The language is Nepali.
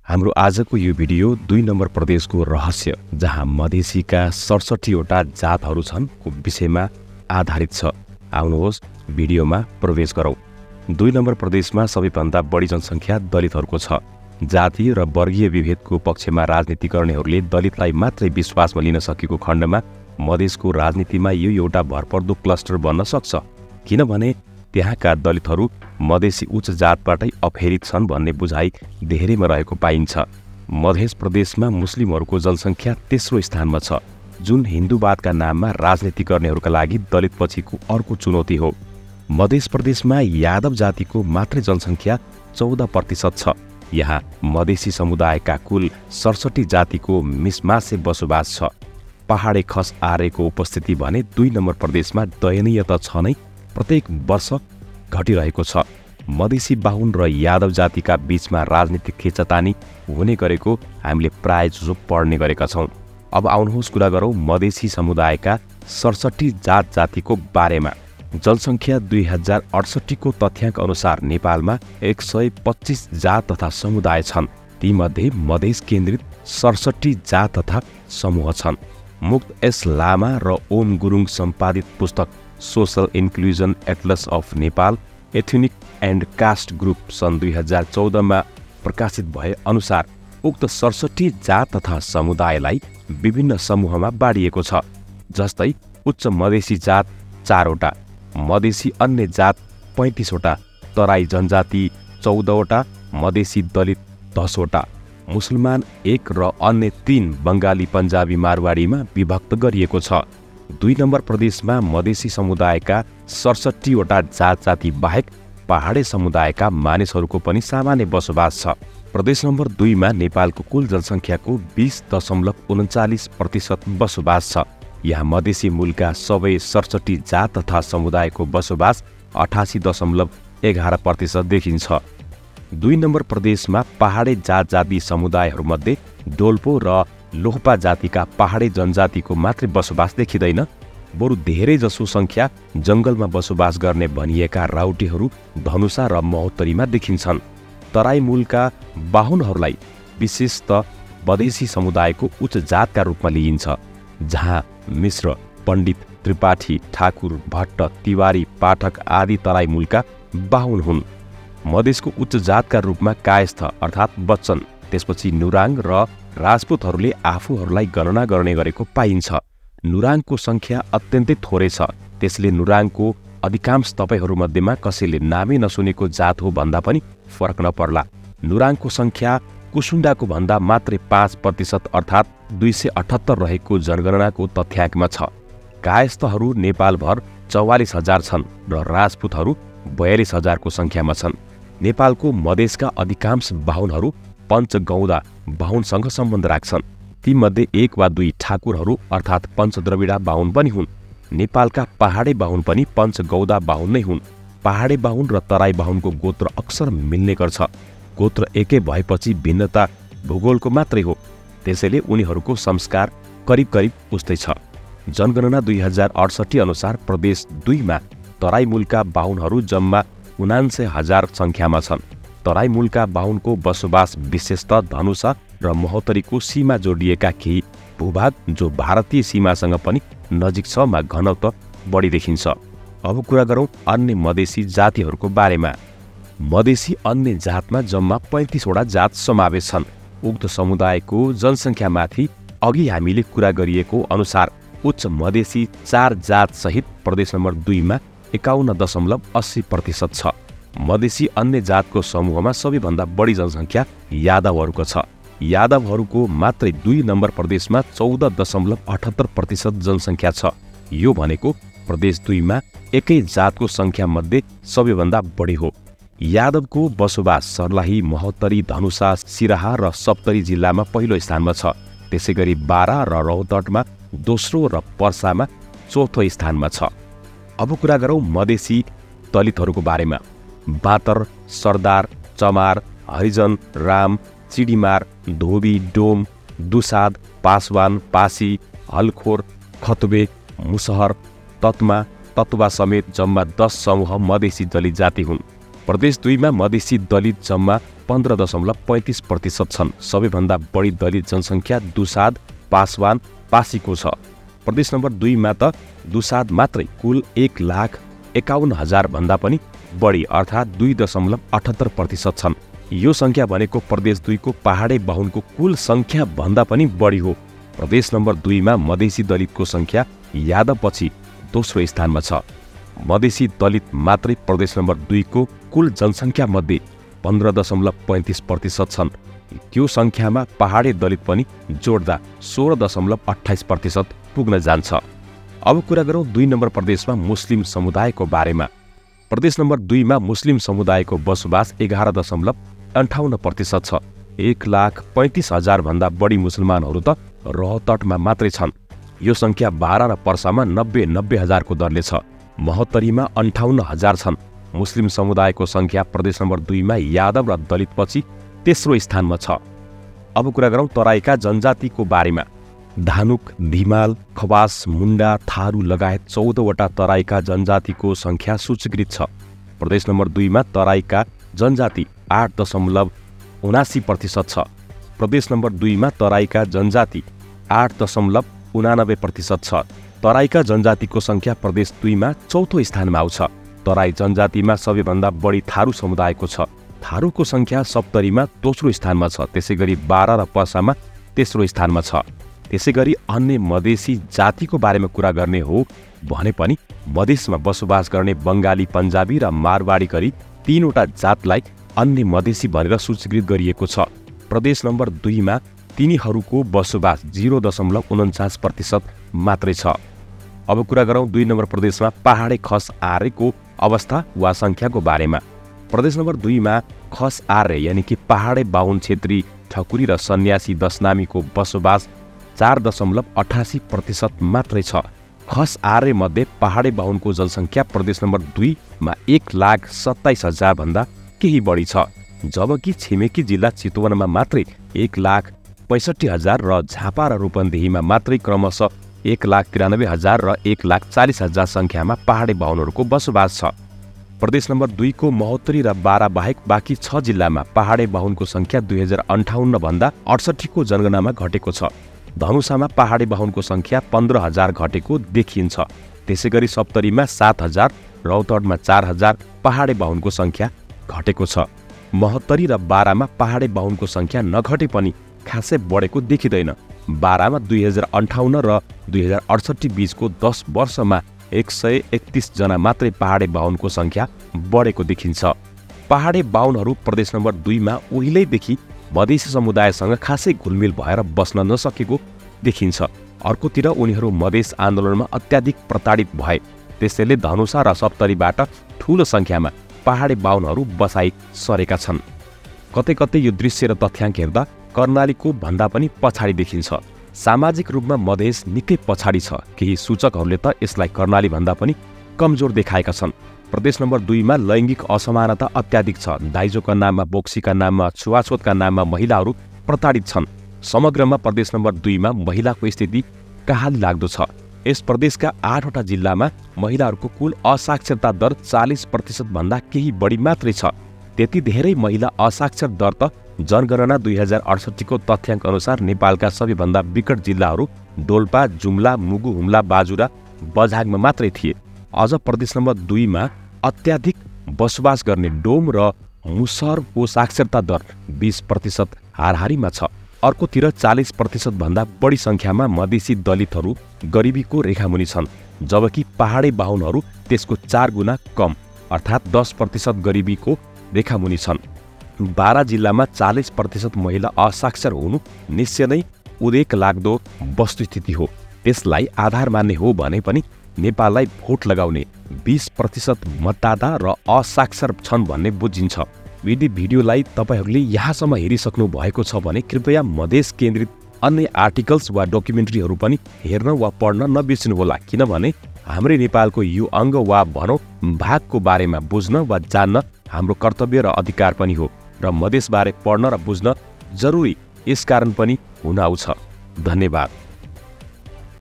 हाम्रो आजको यो भिडियो 2 नम्बर प्रदेशको रहस्य जहाँ मधेसीका 67 वटा जातहरू छन् को विषयमा आधारित छ। आउनुहोस् भिडियोमा प्रवेश गरौँ। 2 नम्बर प्रदेशमा सबैभन्दा बढी जनसङ्ख्या दलितहरूको छ। जातीय र वर्गीय विभेदको पक्षमा राजनीति गर्नेहरूले दलितलाई मात्रै विश्वासमा लिन सकेको खण्डमा मधेसको राजनीतिमा यो एउटा भरपर्दो क्लस्टर बन्न सक्छ, किनभने त्यहाँका दलितहरू मधेसी उच्च जातबाटै अपहरित छन् भन्ने बुझाइ धेरैमा रहेको पाइन्छ। मधेस प्रदेशमा मुस्लिमहरूको जनसङ्ख्या तेस्रो स्थानमा छ, जुन हिन्दूवादका नाममा राजनीति गर्नेहरूका लागि दलित पछिको अर्को चुनौती हो। मधेस प्रदेशमा यादव जातिको मात्रै जनसङ्ख्या 14% छ। यहाँ मधेसी समुदायका कुल 67 जातिको मिसमासे बसोबास छ। पहाडे खस आर्यको उपस्थिति भने 2 नम्बर प्रदेशमा दयनीय त छ नै, प्रत्येक वर्ष घटिरहेको छ। मधेसी बाहुन र यादव जातिका बीचमा राजनीतिक खेचातानी हुने गरेको हामीले प्रायः पढ्ने गरेका छौँ। अब आउनुहोस् कुरा गरौँ मधेसी समुदायका 67 जातिको बारेमा। जनसङ्ख्या 2068 को तथ्याङ्क अनुसार नेपालमा 125 जात तथा समुदाय छन्। तीमध्ये मधेस केन्द्रित 67 जात तथा समूह छन्। मुक्त एस लामा र ओम गुरुङ सम्पादित पुस्तक social inclusion atlas of Nepal ethnic and caste group सन् 2014 प्रकाशित भए अनुसार उक्त 67 जात तथा समुदायलाई विभिन्न समूहमा बाँडिएको छ। जस्तै उच्च मधेसी जात 4 वटा, मधेसी अन्य जात 35 वटा, तराई जनजाति 14 वटा, मधेसी दलित 10 वटा, मुसलमान 1 र अन्य 3 बङ्गाली पन्जाबी मारवाडीमा विभक्त गरिएको छ। 2 नम्बर प्रदेशमा मधेसी समुदायका 67 वटा जाति बाहेक पहाडे समुदायका मानिसहरूको पनि सामान्य बसोबास छ। प्रदेश नम्बर 2 मा नेपालको कुल जनसङ्ख्याको 20.39% बसोबास छ। यहाँ मधेसी मूलका सबै 67 जात तथा समुदायको बसोबास 88.11% देखिन्छ। 2 नम्बर प्रदेशमा पहाडे जाति समुदायहरूमध्ये डोल्पो र लोहपा जातिका पहाडे जनजातिको मात्रै बसोबास देखिँदैन, बरु धेरै जसो सङ्ख्या जङ्गलमा बसोबास गर्ने भनिएका राउटेहरू धनुषा र महोत्तरीमा देखिन्छन्। तराई मूलका बाहुनहरूलाई विशेषतः मधेसी समुदायको उच्च जातका रूपमा लिइन्छ, जहाँ मिश्र, पण्डित, त्रिपाठी, ठाकुर, भट्ट, तिवारी, पाठक आदि तराई मूलका बाहुन हुन्। मधेसको उच्च जातका रूपमा कायस्थ अर्थात् बच्चन, त्यसपछि नुराङ र राजपूतहरूले आफूहरूलाई गणना गर्ने गरेको पाइन्छ। नुराङको सङ्ख्या अत्यन्तै थोरै छ, त्यसले नुराङको अधिकांश तपाईँहरूमध्येमा कसैले नामै नसुनेको जात हो भन्दा पनि फरक नपर्ला। नुराङको सङ्ख्या कुसुण्डाको भन्दा मात्रै 5% अर्थात् 278 रहेको जनगणनाको तथ्याङ्कमा छ। कायस्थहरू नेपालभर 44,000 छन् र राजपूतहरू 42,000 को सङ्ख्यामा छन्। नेपालको मधेसका अधिकांश बाहुनहरू पञ्चगौदा बाहुनसँग सम्बन्ध राख्छन्। तीमध्ये 1 वा 2 ठाकुरहरू अर्थात् पञ्चद्रविडा बाहुन पनि हुन्। नेपालका पहाडे बाहुन पनि पञ्चगौदा बाहुन नै हुन्। पहाडे बाहुन र तराई बाहुनको गोत्र अक्सर मिल्ने गर्छ। गोत्र एकै भएपछि भिन्नता भूगोलको मात्रै हो, त्यसैले उनीहरूको संस्कार करिब उस्तै छ। जनगणना 2068 अनुसार प्रदेश 2 मा तराई मूलका बाहुनहरू जम्मा 79,000 सङ्ख्यामा छन्। तराई मूलका बाहुनको बसोबास विशेषतः धनुषा र महोत्तरीको सीमा जोडिएका केही भूभाग जो भारतीय सीमासँग पनि नजिक छ मा घनत्व बढी देखिन्छ। अब कुरा गरौँ अन्य मधेसी जातिहरूको बारेमा। मधेसी अन्य जातमा जम्मा 35 वटा जात समावेश छन्। उक्त समुदायको जनसङ्ख्यामाथि अघि हामीले कुरा गरिएको अनुसार उच्च मधेसी 4 जात सहित प्रदेश नम्बर 2 मा 51.80% छ। मधेसी अन्य जातको समूहमा सबैभन्दा बढी जनसङ्ख्या यादवहरूको छ। यादवहरूको मात्रै 2 नम्बर प्रदेशमा 14.78% जनसङ्ख्या छ। यो भनेको प्रदेश 2 मा एकै जातको सङ्ख्या मध्ये सबैभन्दा बढी हो। यादवको बसोबास सर्लाही, महोत्तरी, धनुषा, सिराहा र सप्तरी जिल्लामा पहिलो स्थानमा छ। त्यसैगरी बारा र रौतहटमा दोस्रो र पर्सामा चौथो स्थानमा छ। अब कुरा गरौँ मधेसी दलितहरूको बारेमा। बातर, सरदार, चमार, हरिजन, राम, चिडिमार, धोबी, डोम, दुसाद, पासवान, पासी, हलखोर, खतुबे, मुसहर, तत्मा, तत्वा समेत जम्मा 10 समूह मधेसी दलित जाति हुन्। प्रदेश 2 मा मधेसी दलित जम्मा 15.35% छन्। सबैभन्दा बढी दलित जनसङ्ख्या दुसाद, पासवान, पासीको छ। प्रदेश नम्बर 2 मा त दुसाद मात्रै कुल 1,51,000 भन्दा पनि बढी अर्थात् 2.78% छन्। यो संख्या भनेको प्रदेश 2 को पहाडे बाहुनको कुल संख्या भन्दा पनि बढी हो। प्रदेश नम्बर 2 मा मधेसी दलितको संख्या यादवपछि दोस्रो स्थानमा छ। मधेसी दलित मात्रै प्रदेश नम्बर 2 को कुल जनसङ्ख्या मध्ये 15.35% छन्। त्यो संख्यामा पहाडे दलित पनि जोड्दा 16.28% पुग्न जान्छ। अब कुरा गरौँ 2 नम्बर प्रदेशमा मुस्लिम समुदायको बारेमा। प्रदेश नम्बर 2 मा मुस्लिम समुदायको बसोबास 11.58% छ। 1,35,000 भन्दा बढी मुसलमानहरू त रहतटमा मात्रै छन्। यो संख्या बारा र पर्सामा 90,000 को दरले छ। महोत्तरीमा 58,000 छन्। मुस्लिम समुदायको संख्या प्रदेश नम्बर 2 मा यादव र दलितपछि तेस्रो स्थानमा छ। अब कुरा गरौँ तराईका जनजातिको बारेमा। धानुक, धिमाल, खवास, मुन्डा, थारू लगायत 14 वटा तराईका जनजातिको संख्या सूचीकृत छ। प्रदेश नम्बर 2 मा तराईका जनजाति 8.79% छ। प्रदेश नम्बर 2 मा तराईका जनजाति 8.89% छ। तराईका जनजातिको संख्या प्रदेश 2 मा चौथो स्थानमा आउँछ। तराई जनजातिमा सबैभन्दा बढी थारू समुदायको छ। थारूको संख्या सप्तरीमा दोस्रो स्थानमा छ। त्यसैगरी बारा र पर्सामा तेस्रो स्थानमा छ। त्यसैगरी अन्य मधेसी जातिको बारेमा कुरा गर्ने हो भने पनि मधेसमा बसोबास गर्ने बङ्गाली, पन्जाबी र मारवाडी गरी 3 वटा जातलाई अन्य मधेसी भनेर सूचीकृत गरिएको छ। प्रदेश नम्बर 2 मा तिनीहरूको बसोबास 0.49% मात्रै छ। अब कुरा गरौँ 2 नम्बर प्रदेशमा पहाडे खस आर्यको अवस्था वा संख्याको बारेमा। प्रदेश नम्बर 2 मा खस आर्य यानि कि पहाडे बाहुन क्षेत्री, ठकुरी र सन्यासी दशनामीको बसोबास 4.88% मात्रै छ। खस आर्य मध्ये पहाडे बाहुनको जनसङ्ख्या प्रदेश नम्बर 2 मा 1,27,000 भन्दा केही बढी छ। जबकि छिमेकी जिल्ला चितवनमा मात्रै 1,65,000 र झापा र रूपन्देहीमा मात्रै क्रमशः 1,93,000 र 1,40,000 संख्यामा पहाडे बाहुनहरूको बसोबास छ। प्रदेश नम्बर 2 को महोत्तरी र बारा बाहेक बाँकी 6 जिल्लामा पहाडे बाहुनको संख्या 2058 भन्दा 68 को जनगणनामा घटेको छ। धनुषामा पहाडे बाहुनको संख्या 15,000 घटेको देखिन्छ। त्यसैगरी सप्तरीमा 7,000, रौतडमा 4,000 पहाडे बाहुनको संख्या घटेको छ। महोत्तरी र बारामा पहाडे बाहुनको संख्या नघटे पनि खासै बढेको देखिँदैन। बारामा 2058 र 2068 बीचको 10 वर्षमा 131 जना मात्रै पहाडे बाहुनको संख्या बढेको देखिन्छ। पहाडे बाहुनहरू प्रदेश नम्बर 2 मा उहिलेदेखि मधेसी समुदायसँग खासै घुलमिल भएर बस्न नसकेको देखिन्छ। अर्कोतिर उनीहरू मधेस आन्दोलनमा अत्याधिक प्रताडित भए। त्यसैले धनुषा र सप्तरीबाट ठूलो संख्यामा पहाडे बाहुनहरू बसाई सरेका छन्। कतै कतै यो दृश्य र तथ्याङ्क हेर्दा कर्णालीको भन्दा पनि पछाडि देखिन्छ। सामाजिक रूपमा मधेस निकै पछाडि छ। केही सूचकहरूले त यसलाई कर्णाली भन्दा पनि कमजोर देखाएका छन्। प्रदेश नम्बर 2 मा लैङ्गिक असमानता अत्याधिक छ। दाइजोका नाममा, बोक्सीका नाममा, छुवाछुतका नाममा महिलाहरू प्रताडित छन्। समग्रमा प्रदेश नम्बर 2 मा महिलाको स्थिति कहाली लाग्दो छ। यस प्रदेशका 8 वटा जिल्लामा महिलाहरूको कुल असाक्षरता दर 40% भन्दा केही बढी मात्रै छ। त्यति धेरै महिला असाक्षर दर त जनगणना 2068 को तथ्याङ्क अनुसार नेपालका सबैभन्दा विकट जिल्लाहरू डोल्पा, जुम्ला, मुगु, हुम्ला, बाजुरा, बझाङमा मात्रै थिए। अझ प्रदेश नम्बर 2 मा अत्याधिक बसोबास गर्ने डोम र मुसहरको साक्षरता दर 20% हाराहारीमा छ। अर्कोतिर 40% भन्दा बढी संख्यामा मधेसी दलितहरू गरिबीको रेखामुनि छन्, जबकि पहाडे बाहुनहरू त्यसको 4 गुणा कम अर्थात् 10% गरिबीको रेखामुनि छन्। बारा जिल्लामा 40% महिला असाक्षर हुनु निश्चय नै उदेक लाग्दो वस्तुस्थिति हो। त्यसलाई आधार मान्ने हो भने पनि नेपाललाई भोट लगाउने 20% मतदाता र असाक्षर छन् भन्ने बुझिन्छ। यदि भिडियोलाई तपाईहरूले यहाँसम्म हेरिसक्नु भएको छ भने कृपया मधेस केन्द्रित अन्य आर्टिकल्स वा डकुमेन्ट्रीहरू पनि हेर्न वा पढ्न नबिर्सिनुहोला, किनभने हाम्रै नेपालको यो अङ्ग वा भनौँ भागको बारेमा बुझ्न वा जान्न हाम्रो कर्तव्य र अधिकार पनि हो र मधेसबारे पढ्न र बुझ्न जरुरी यसकारण पनि हुन आउँछ। धन्यवाद।